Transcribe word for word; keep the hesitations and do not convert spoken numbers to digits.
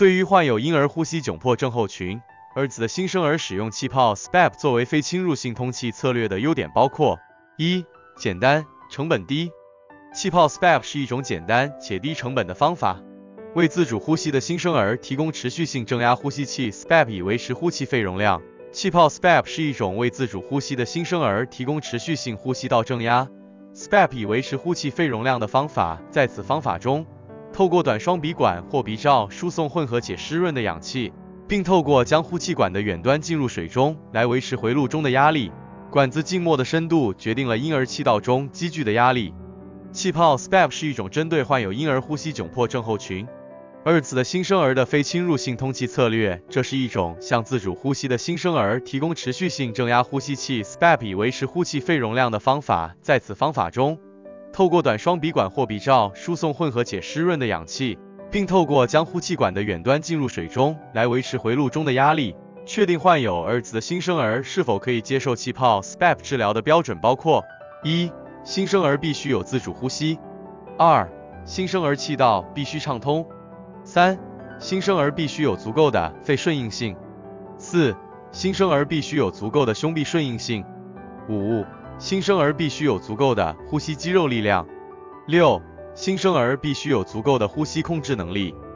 对于患有婴儿呼吸窘迫症候群儿子的新生儿，使用气泡 S P A P 作为非侵入性通气策略的优点包括：一、简单，成本低。气泡 S P A P 是一种简单且低成本的方法，为自主呼吸的新生儿提供持续性正压呼吸器 S P A P 以维持呼气肺容量。气泡 S P A P 是一种为自主呼吸的新生儿提供持续性呼吸道正压 S P A P 以维持呼气肺容量的方法。在此方法中，透过短双鼻管或鼻罩输送混合且湿润的氧气，并透过将呼气管的远端进入水中来维持回路中的压力。管子静默的深度决定了婴儿气道中积聚的压力。气泡 S P A P 是一种针对患有婴儿呼吸窘迫症候群儿子的新生儿的非侵入性通气策略。这是一种向自主呼吸的新生儿提供持续性正压呼吸器 S P A P 以维持呼气肺容量的方法。在此方法中，透过短双鼻管或鼻罩输送混合且湿润的氧气，并透过将呼气管的远端进入水中来维持回路中的压力。确定患有儿子的新生儿是否可以接受气泡 S P A P 治疗的标准包括：一、新生儿必须有自主呼吸；二、新生儿气道必须畅通；三、新生儿必须有足够的肺顺应性；四、新生儿必须有足够的胸壁顺应性；五、新生儿必须有足够的呼吸肌肉力量；六、新生儿必须有足够的呼吸控制能力。